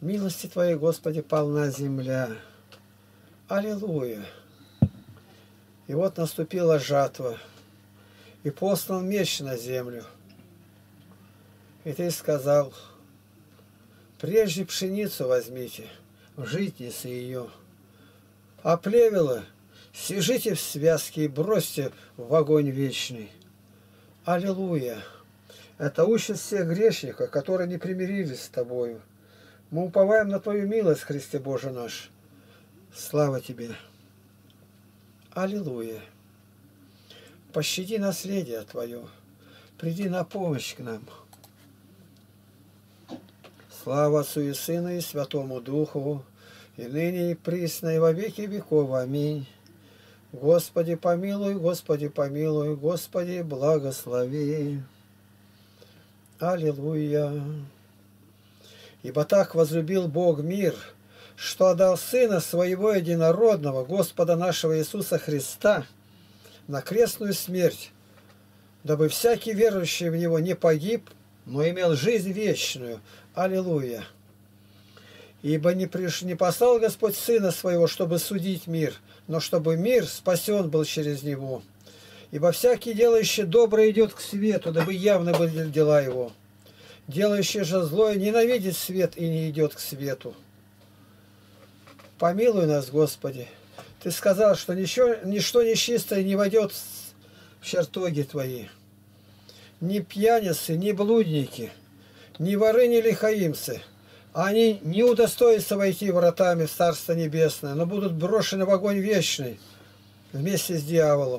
Милости Твоей, Господи, полна земля. Аллилуйя. И вот наступила жатва, и послан меч на землю. И Ты сказал: прежде пшеницу возьмите, в житнице ее, а плевела свяжите в связки и бросьте в огонь вечный. Аллилуйя! Это участь всех грешников, которые не примирились с Тобою. Мы уповаем на Твою милость, Христе Боже наш. Слава Тебе! Аллилуйя! Пощади наследие Твое, приди на помощь к нам. Слава Отцу и Сыну и Святому Духу, и ныне и присно и во веки веков. Аминь. Господи помилуй, Господи помилуй, Господи благослови. Аллилуйя. Ибо так возлюбил Бог мир, что отдал Сына Своего Единородного, Господа нашего Иисуса Христа, на крестную смерть, дабы всякий верующий в Него не погиб, но имел жизнь вечную. Аллилуйя. Ибо не послал Господь Сына Своего, чтобы судить мир, но чтобы мир спасен был через Него. Ибо всякий, делающий доброе, идет к свету, дабы явны были дела его. Делающий же злое ненавидит свет и не идет к свету. Помилуй нас, Господи. Ты сказал, что ничто нечистое не войдет в чертоги Твои. Ни пьяницы, ни блудники, ни воры, ни лихаимцы. Они не удостоятся войти вратами в Царство Небесное, но будут брошены в огонь вечный вместе с дьяволом.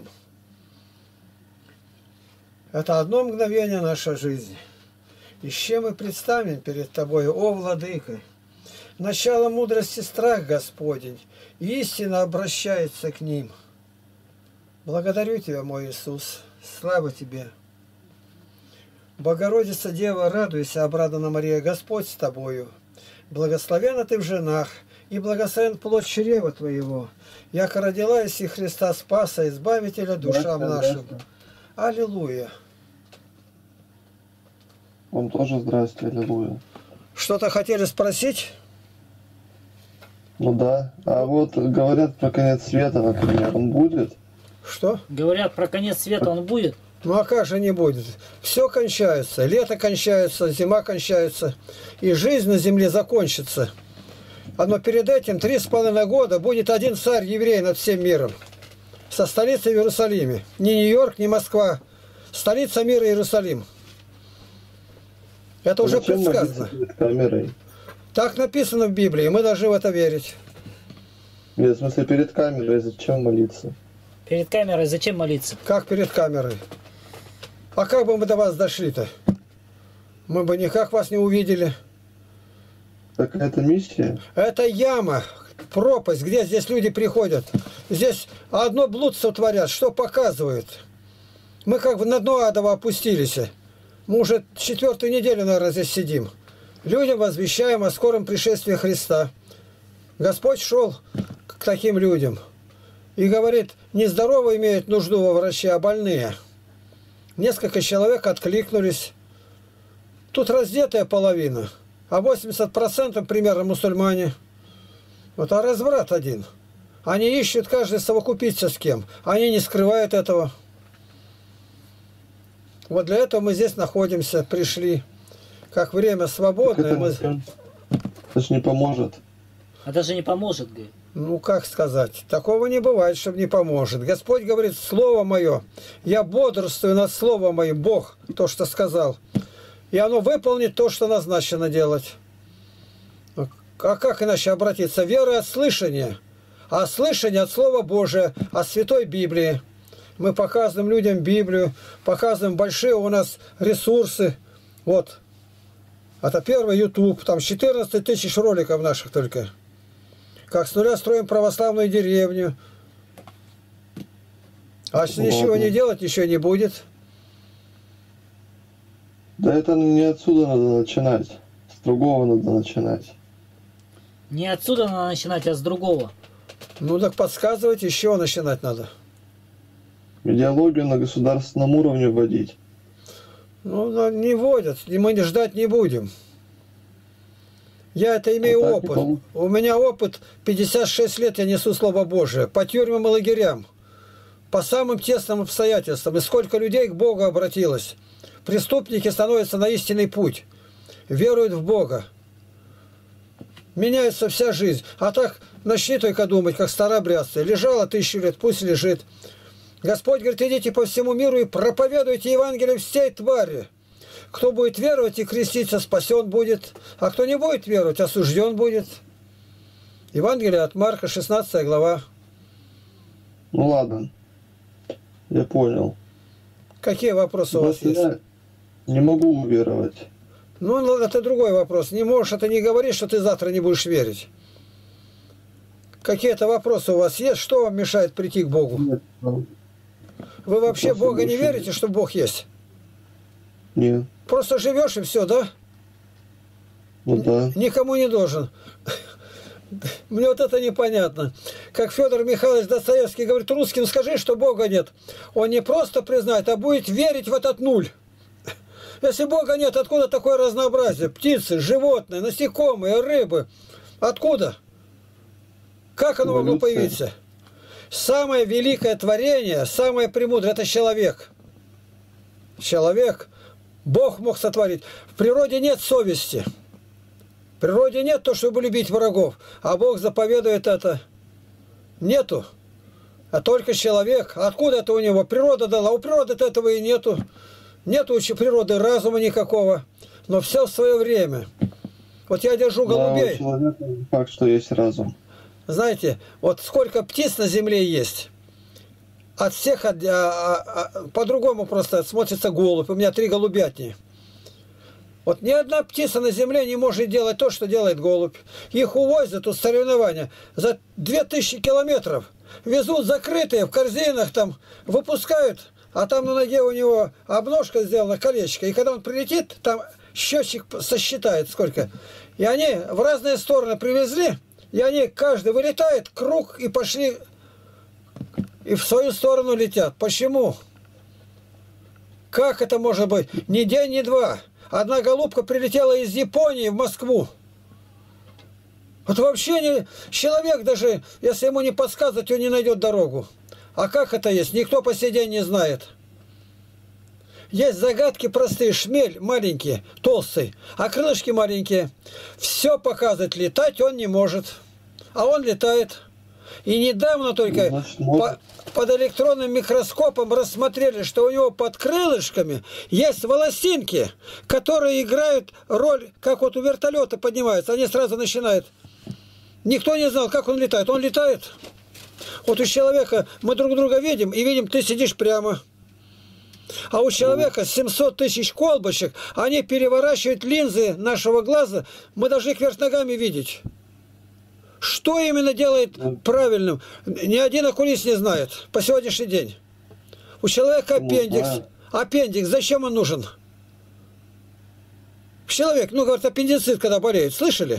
Это одно мгновение нашей жизни. И с чем мы представим перед Тобой, о Владыка? Начало мудрости страх Господень, и истина обращается к ним. Благодарю Тебя, мой Иисус, слава Тебе. Богородица Дева, радуйся, обрадована Мария, Господь с Тобою. Благословенна Ты в женах, и благословен плод чрева Твоего. Яко родила иси Христа Спаса, Избавителя душам нашим. Аллилуйя. Вам тоже здрасте, аллилуйя. Что-то хотели спросить? Ну да. А вот говорят про конец света, например, он будет? Что? Говорят, про конец света он будет? Ну а как же не будет? Все кончается. Лето кончается, зима кончается. И жизнь на земле закончится. Но перед этим 3,5 года будет один царь еврей над всем миром. Со столицей в Иерусалиме. Ни Нью-Йорк, ни Москва. Столица мира Иерусалим. Это уже предсказано. Так написано в Библии. Мы должны в это верить. Нет, в смысле, перед камерой зачем молиться? Перед камерой зачем молиться? Как перед камерой? А как бы мы до вас дошли-то? Мы бы никак вас не увидели. Так это миссия? Это яма, пропасть, где здесь люди приходят. Здесь одно блудство творят, что показывает. Мы как бы на дно адово опустились. Мы уже 4-ю неделю, наверное, здесь сидим. Людям возвещаем о скором пришествии Христа. Господь шел к таким людям и говорит, не здоровые имеют нужду во враче, а больные. Несколько человек откликнулись. Тут раздетая половина, а 80% примерно мусульмане. Вот а разврат один. Они ищут каждый совокупиться с кем. Они не скрывают этого. Вот для этого мы здесь находимся, пришли. Как время свободное. Это же не поможет. Это же не поможет, говорит. Ну, как сказать? Такого не бывает, чтобы не поможет. Господь говорит, Слово Мое, я бодрствую над Словом Моим, Бог, то, что сказал. И оно выполнит то, что назначено делать. А как иначе обратиться? Вера от слышания. А слышание от Слова Божия, от Святой Библии. Мы показываем людям Библию, показываем большие у нас ресурсы. Вот. Это первый YouTube, там 14 тысяч роликов наших только. Как с нуля строим православную деревню. А если ничего не делать, ничего не будет. Да это не отсюда надо начинать. С другого надо начинать. Не отсюда надо начинать, а с другого. Ну так подсказывать, еще начинать надо. Идеологию на государственном уровне вводить. Ну, не вводят, и мы ждать не будем. Я это имею А так опыт. никому. У меня опыт 56 лет, я несу Слово Божие. По тюрьмам и лагерям. По самым тесным обстоятельствам. И сколько людей к Богу обратилось. Преступники становятся на истинный путь. Веруют в Бога. Меняется вся жизнь. А так начни только думать, как старообрядцы. Лежало 1000 лет, пусть лежит. Господь говорит, идите по всему миру и проповедуйте Евангелие всей твари. Кто будет веровать и креститься, спасен будет. А кто не будет веровать, осужден будет. Евангелие от Марка, 16 глава. Ну ладно. Я понял. Какие вопросы у вас Просто есть? я не могу уверовать. Ну, это другой вопрос. Не можешь, это не говори, что ты завтра не будешь верить. Какие-то вопросы у вас есть? Что вам мешает прийти к Богу? Нет. Вы вообще в Вопросы Бога не больше верите, что Бог есть? Нет. Просто живешь и все, да? Ну да. Никому не должен. Мне вот это непонятно. Как Федор Михайлович Достоевский говорит, русским скажи, что Бога нет. Он не просто признает, а будет верить в этот нуль. Если Бога нет, откуда такое разнообразие? Птицы, животные, насекомые, рыбы. Откуда? Как оно могло Эволюция. появиться? Самое великое творение, самое премудрое – это человек. Человек. Бог мог сотворить. В природе нет совести. В природе нет то, чтобы любить врагов. А Бог заповедует это. Нету. А только человек. Откуда это у него? Природа дала. У природы этого и нету. Нету у природы разума никакого. Но все в свое время. Вот я держу Да, голубей. у человека не факт, что есть разум. Знаете, вот сколько птиц на земле есть. От всех, по-другому просто смотрится голубь. У меня 3 голубятни. Вот ни одна птица на земле не может делать то, что делает голубь. Их увозят, тут соревнования, за 2000 километров. Везут закрытые, в корзинах там, выпускают, а там на ноге у него обножка сделана, колечко. И когда он прилетит, там счетчик сосчитает сколько. И они в разные стороны привезли, и они, каждый вылетает, круг, и пошли, и в свою сторону летят. Почему? Как это может быть? Ни день, ни два. Одна голубка прилетела из Японии в Москву. Вот вообще не, человек даже, если ему не подсказывать, он не найдет дорогу. А как это есть? Никто по сей день не знает. Есть загадки простые. Шмель маленький, толстый, а крылышки маленькие. Все показывает. Летать он не может. А он летает. И недавно только Значит, может. под электронным микроскопом рассмотрели, что у него под крылышками есть волосинки, которые играют роль, как вот у вертолета поднимаются. Они сразу начинают. Никто не знал, как он летает. Он летает. Вот у человека мы друг друга видим, и видим, ты сидишь прямо. А у человека 700 тысяч колбочек, они переворачивают линзы нашего глаза, мы должны их вверх ногами видеть. Что именно делает правильным? Ни один окулист не знает по сегодняшний день. У человека аппендикс. Аппендикс, зачем он нужен? Человек, ну, говорят, аппендицит, когда болеет, слышали?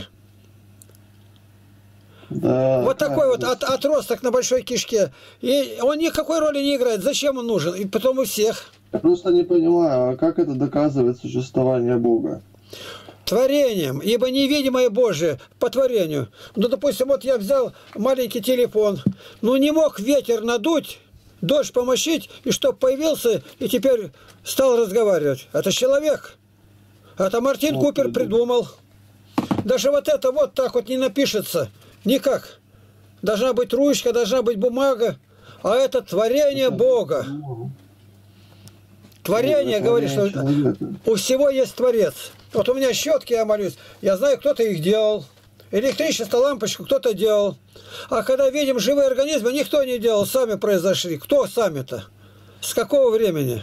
Да, Вот такой вот отросток на большой кишке. И он никакой роли не играет. Зачем он нужен? И потом у всех. Я просто не понимаю, а как это доказывает существование Бога? Творением, ибо невидимое Божие по творению. Ну, допустим, вот я взял маленький телефон, ну, не мог ветер надуть, дождь помочить, и чтоб появился, и теперь стал разговаривать. Это человек. Это Мартин Купер придумал. Даже вот это вот так вот не напишется. Никак. Должна быть ручка, должна быть бумага. А это творение Бога. Творение, говорит, что у всего есть Творец. Вот у меня щетки, я молюсь. Я знаю, кто-то их делал. Электричество, лампочку кто-то делал. А когда видим живые организмы, никто не делал, сами произошли. Кто сами-то? С какого времени?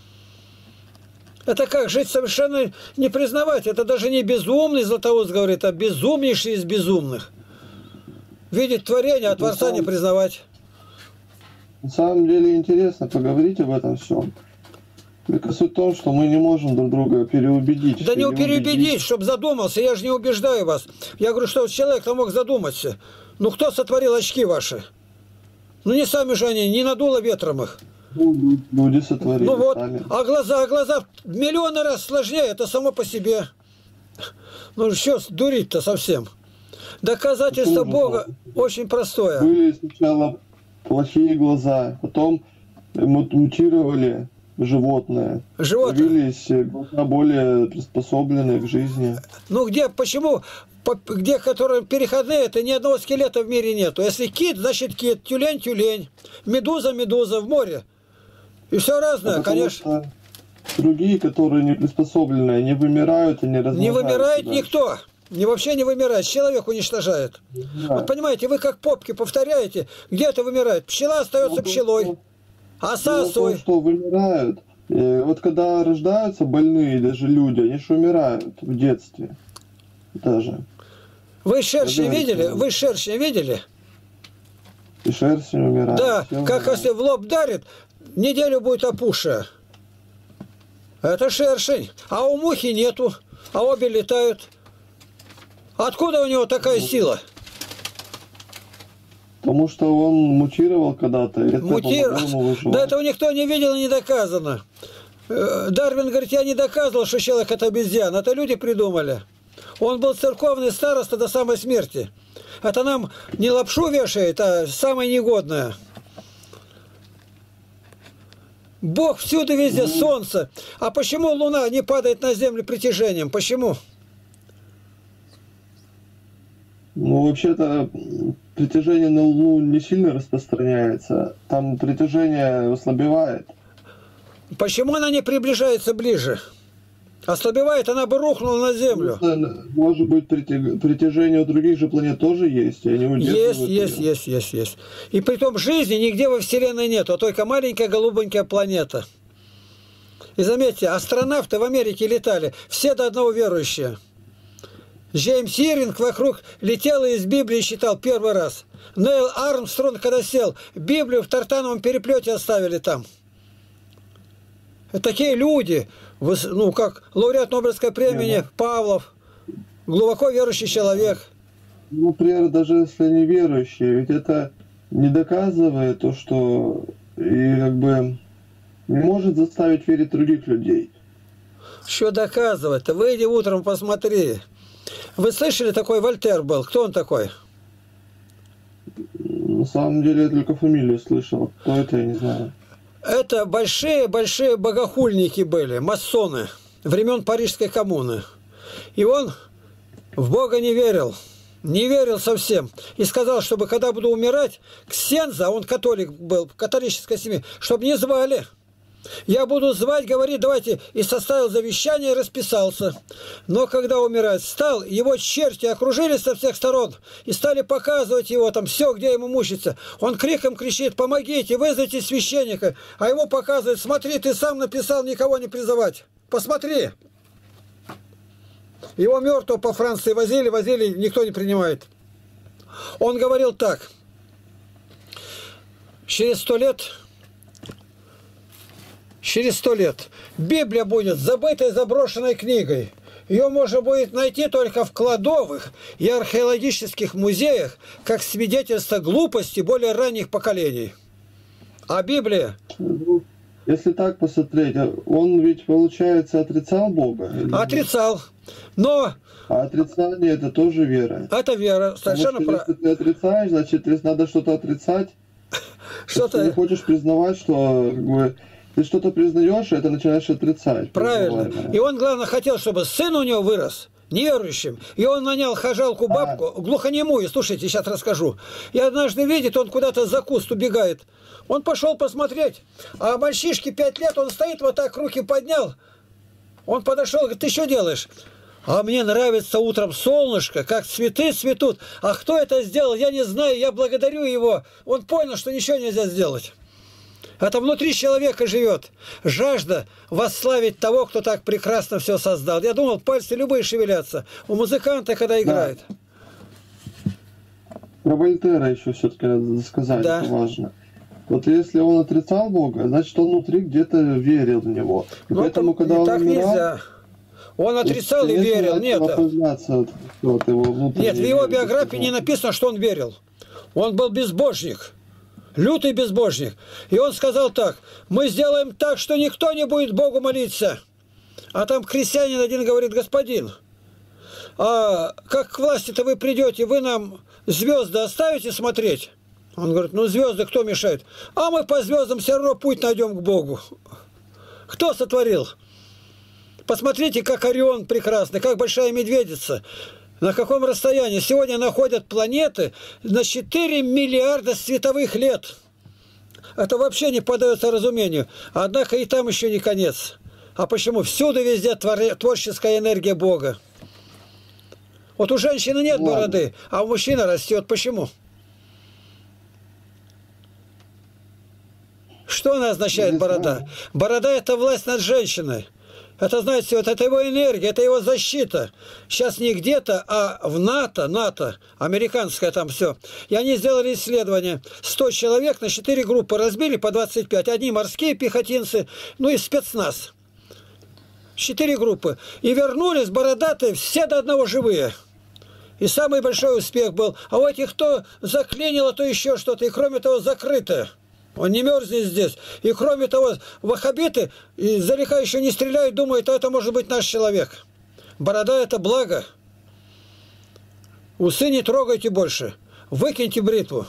Это как жить совершенно не признавать. Это даже не безумный Златоуст говорит, а безумнейший из безумных. Видеть творение, а Творца не признавать. На самом деле интересно поговорить об этом всем. Только суть в том, что мы не можем друг друга переубедить. Да не переубедить, чтобы задумался. Я же не убеждаю вас. Я говорю, что человек-то мог задуматься. Ну кто сотворил очки ваши? Ну не сами же они, не надуло ветром их. Ну, люди сотворили Ну вот, сами. а глаза в миллионы раз сложнее, это само по себе. Ну что дурить-то совсем? Доказательство Бога очень простое. Были сначала плохие глаза, потом мутировали животные. Появились глаза более приспособленные к жизни. Ну где, почему, где, которые переходные, это ни одного скелета в мире нету. Если кит, значит кит, тюлень, тюлень, медуза, медуза в море. И все разное, конечно. Другие, которые не приспособленные, они вымирают и не размножаются. Не вымирает дальше. никто. Вообще не вымирает. Человек уничтожает. Да. Вот понимаете, вы как попки повторяете, где-то вымирает. Пчела остается пчелой. Оса осой. Что вымирают. Вот когда рождаются больные даже люди, они же умирают в детстве. Даже. Вы шершень видели? Вы шершень видели? И шершень умирает. Да, как если в лоб дарит, неделю будет опухшая. Это шершень. А у мухи нету. А обе летают. Откуда у него такая сила? Потому что он мутировал когда-то. Мутировал. Да этого никто не видел и не доказано. Дарвин говорит, я не доказывал, что человек это обезьяна. Это люди придумали. Он был церковный староста до самой смерти. Это нам не лапшу вешает, а самое негодное. Бог всюду везде, солнце. А почему Луна не падает на Землю притяжением? Почему? Ну, вообще-то, притяжение на Луну не сильно распространяется. Там притяжение ослабевает. Почему она не приближается ближе? Ослабевает, она бы рухнула на Землю. Может быть, притяжение у других же планет тоже есть, и они удерживают есть. И при том жизни нигде во Вселенной нет, а только маленькая голубенькая планета. И заметьте, астронавты в Америке летали, все до одного верующие. Джеймс Ирвинг вокруг летел и из Библии читал первый раз. Нейл Армстронг, когда сел, Библию в тартановом переплете оставили там. Такие люди, ну как лауреат Нобелевской премии Павлов, глубоко верующий человек. Ну, например, даже если не верующий, ведь это не доказывает то, что и как бы не может заставить верить других людей. Что доказывать-то? Выйди утром, посмотри. Вы слышали, такой Вольтер был? Кто он такой? На самом деле, я только фамилию слышал. Кто это, я не знаю. Это большие богохульники были, масоны, времен Парижской коммуны. И он в Бога не верил совсем. И сказал, чтобы когда буду умирать, ксенза, он католик был, католической семьи, чтобы не звали. Я буду звать, говорит, давайте, и составил завещание, и расписался. Но когда умирать стал, его черти окружили со всех сторон и стали показывать его там все, где ему мучиться. Он криком кричит, помогите, вызовите священника. А ему показывают, смотри, ты сам написал никого не призывать. Посмотри. Его мертвого по Франции возили, никто не принимает. Он говорил так. Через 100 лет Библия будет забытой, заброшенной книгой. Ее можно будет найти только в кладовых и археологических музеях, как свидетельство глупости более ранних поколений. А Библия... Если так посмотреть, он ведь, получается, отрицал Бога? Отрицал. Но... А отрицание – это тоже вера. Это вера. Совершенно правильно. Если ты отрицаешь, значит, надо что-то отрицать. Что-то... Ты не хочешь признавать, что... Как бы, ты что-то признаешь, и это начинаешь отрицать. Правильно. И он, главное, хотел, чтобы сын у него вырос неверующим. И он нанял хожалку бабку, глухонемую, слушайте, сейчас расскажу. И однажды видит, он куда-то за куст убегает. Он пошел посмотреть. А мальчишке 5 лет, он стоит вот так, руки поднял. Он подошел, говорит, ты что делаешь? А мне нравится утром солнышко, как цветы цветут. А кто это сделал, я не знаю, я благодарю его. Он понял, что ничего нельзя сделать. Это внутри человека живет жажда восславить того, кто так прекрасно все создал. Я думал, пальцы любые шевелятся. У музыканта, когда играет. Да. Про Вольтера еще все-таки надо сказать, да. Это важно. Вот если он отрицал Бога, значит, он внутри где-то верил в него. И поэтому, когда он умирал, нельзя. Он отрицал и верил. Нет, вот его нет, в его биографии не написано, что он верил. Он был безбожник. Лютый безбожник. И он сказал так, мы сделаем так, что никто не будет Богу молиться. А там крестьянин один говорит, господин, а как к власти-то вы придете, вы нам звезды оставите смотреть? Он говорит, ну звезды кто мешает? А мы по звездам все равно путь найдем к Богу. Кто сотворил? Посмотрите, как Орион прекрасный, как Большая Медведица. На каком расстоянии? Сегодня находят планеты на 4 миллиарда световых лет. Это вообще не поддается разумению. Однако и там еще не конец. А почему? Всюду везде творческая энергия Бога. Вот у женщины нет бороды, а у мужчины растет. Почему? Что она означает, борода? Борода – это власть над женщиной. Это, знаете, вот это его энергия, это его защита. Сейчас не где-то, а в НАТО, американское там все. И они сделали исследование. 100 человек на 4 группы разбили по 25. Одни морские пехотинцы, ну и спецназ. 4 группы. И вернулись бородатые, все до одного живые. И самый большой успех был. А у этих то заклинило, то еще что-то. И кроме того, закрытое. Он не мерзнет здесь. И кроме того, ваххабиты издалека еще не стреляют, думают, а это может быть наш человек. Борода – это благо. Усы не трогайте больше. Выкиньте бритву.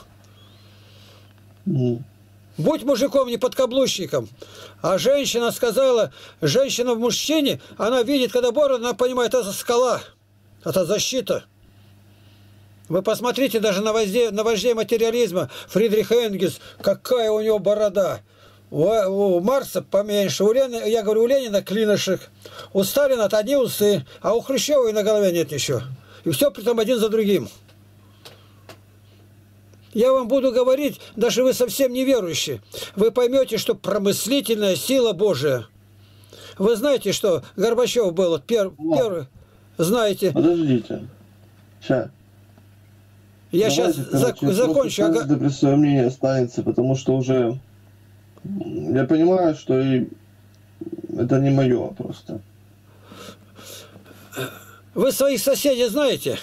Будь мужиком, не подкаблучником. А женщина сказала, женщина в мужчине, она видит, когда бороду, она понимает, это скала. Это защита. Вы посмотрите даже на вождей материализма. Фридрих Энгельс, какая у него борода. У Маркса поменьше. У Ленина клинышек. У Сталина одни усы. А у Хрущева и на голове нет ничего. И все притом один за другим. Я вам буду говорить, даже вы совсем неверующие. Вы поймете, что промыслительная сила Божия. Вы знаете, что Горбачев был вот первый. Знаете. Подождите. Сейчас. Я сейчас закончу. Каждый при своем мнении останется, потому что уже я понимаю, что и это не мое просто. Вы своих соседей знаете?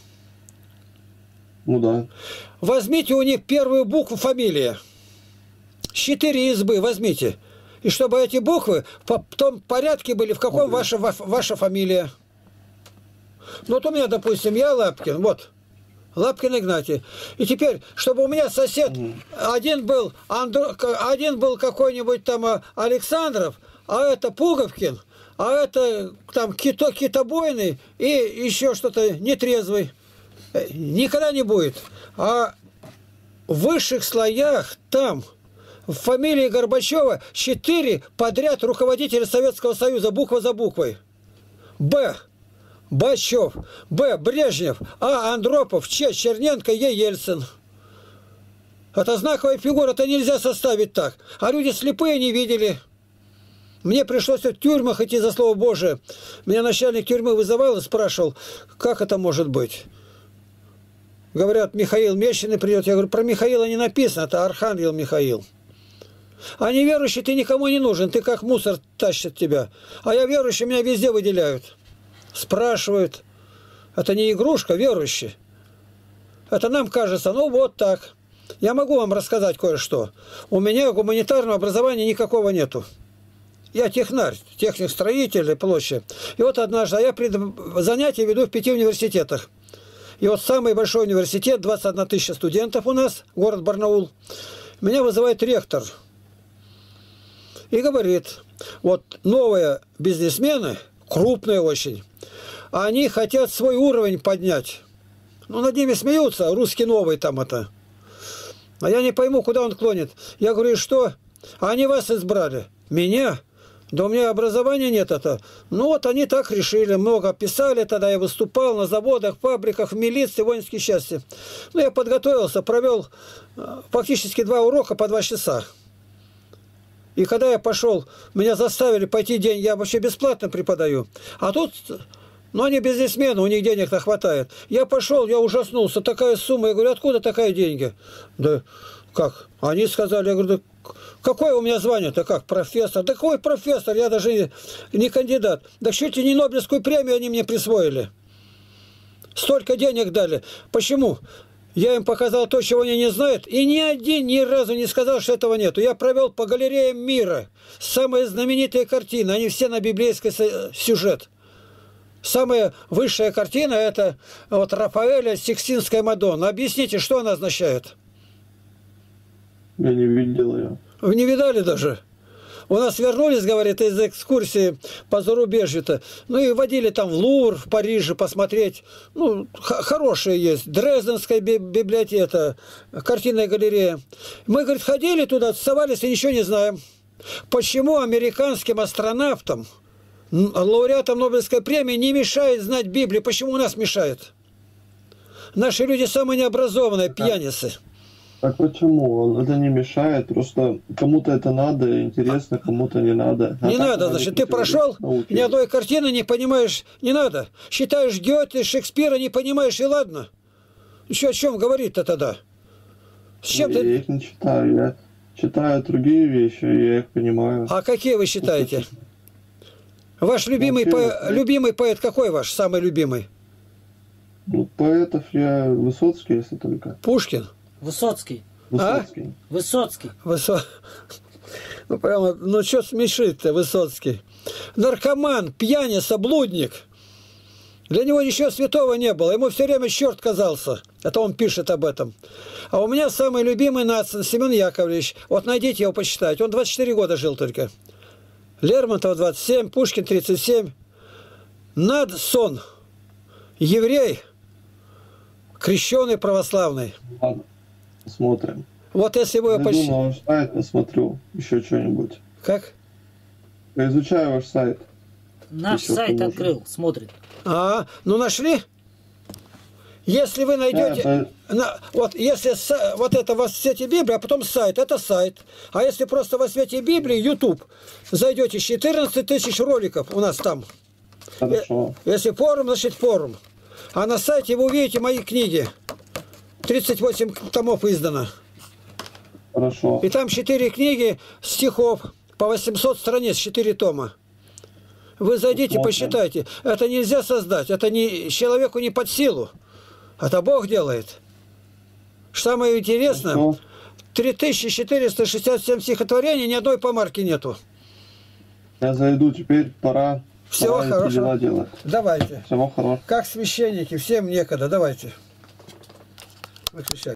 Ну да. Возьмите у них первую букву фамилии. 4 избы возьмите. И чтобы эти буквы в том порядке были, в каком ваша фамилия. Ну вот у меня, допустим, я Лапкин, вот. Лапкин Игнатий. И теперь, чтобы у меня сосед один был какой-нибудь там Александров, а это Пуговкин, а это там Китобойный и еще что-то нетрезвый. Никогда не будет. А в высших слоях там в фамилии Горбачева 4 подряд руководителя Советского Союза, буква за буквой. Б. Бачев, Б. Брежнев, А. Андропов, Ч. Черненко, Е. Ельцин. Это знаковая фигура, это нельзя составить так. А люди слепые не видели. Мне пришлось в тюрьмах идти за слово Божие. Меня начальник тюрьмы вызывал и спрашивал, как это может быть. Говорят, Михаил Мещины придет. Я говорю, про Михаила не написано, это Архангел Михаил. А неверующий ты никому не нужен, ты как мусор тащит тебя. А я верующий, меня везде выделяют. Спрашивают. Это не игрушка, верующий. Это нам кажется, ну вот так. Я могу вам рассказать кое-что. У меня гуманитарного образования никакого нету. Я технарь, техник-строитель и прочее. И вот однажды я занятия веду в 5 университетах. И вот самый большой университет, 21 тысяча студентов у нас, город Барнаул. Меня вызывает ректор. И говорит, вот новые бизнесмены, крупные очень, они хотят свой уровень поднять. Ну, над ними смеются, русский новый там это. А я не пойму, куда он клонит. Я говорю, что? А они вас избрали. Меня? Да у меня образования нет это. Ну вот они так решили. Много писали тогда, я выступал на заводах, фабриках, в милиции, в воинской части. Ну, я подготовился, провел фактически 2 урока по 2 часа. И когда я пошел, меня заставили пойти день, я вообще бесплатно преподаю. А тут, ну они бизнесмены, у них денег-то хватает. Я пошел, я ужаснулся, такая сумма. Я говорю, откуда такая деньги? Да как? Они сказали, я говорю, да какое у меня звание-то, как, профессор? Да какой профессор, я даже не кандидат. Да чуть ли не Нобелевскую премию они мне присвоили. Столько денег дали. Почему? Я им показал то, чего они не знают, и ни один ни разу не сказал, что этого нету. Я провел по галереям мира самые знаменитые картины, они все на библейский сюжет. Самая высшая картина – это вот Рафаэля «Сикстинская Мадонна». Объясните, что она означает? Я не видел ее. Вы не видали даже? У нас вернулись, говорит, из экскурсии по зарубежью-то. Ну и водили там в Лувр, в Париже посмотреть. Ну, хорошие есть. Дрезденская библиотека, картинная галерея. Мы, говорит, ходили туда, совались и ничего не знаем. Почему американским астронавтам, лауреатам Нобелевской премии не мешает знать Библию? Почему у нас мешает? Наши люди самые необразованные, пьяницы. Так почему? Это не мешает, просто кому-то это надо, интересно, кому-то не надо. Не надо, значит, ты прошел, ни одной картины не понимаешь, не надо. Считаешь Гёте, Шекспира не понимаешь, и ладно. Еще о чем говорить-то тогда? С чем Я ты... их не читаю, я читаю другие вещи, я их понимаю. А какие вы считаете? Ваш любимый, любимый поэт какой ваш, самый любимый? Ну, поэтов я Высоцкий, если только. Пушкин? Высоцкий. Высоцкий. Высоцкий. Ну, прямо, ну, что смешит-то, Высоцкий? Наркоман, пьяница, блудник. Для него ничего святого не было. Ему все время черт казался. Это он пишет об этом. А у меня самый любимый нацин Семен Яковлевич. Вот найдите его, почитайте. Он 24 года жил только. Лермонтов 27, Пушкин 37. Надсон. Еврей. Крещеный православный. Ладно, посмотрим. Вот если вы... Зайду на ваш сайт, посмотрю еще что-нибудь. Как? Я изучаю ваш сайт. Наш Еще сайт поможет. открыл, смотрит. Ну нашли? Если вы найдете... вот если вот это во свете Библии, а потом сайт, это сайт. А если просто во свете Библии, YouTube, зайдете, 14 тысяч роликов у нас там. Хорошо. Если форум, значит форум. А на сайте вы увидите мои книги. 38 томов издано. Хорошо. И там 4 книги стихов по 800 страниц, 4 тома. Вы зайдите, посчитайте. Это нельзя создать. Это не, человеку не под силу. Это Бог делает. Самое интересное, 3467 стихотворений, ни одной помарки нету. Я зайду, теперь пора. Всего пора хорошего. дела делать. Давайте. Всего хорошего. Как священники, всем некогда. Давайте. Выключай.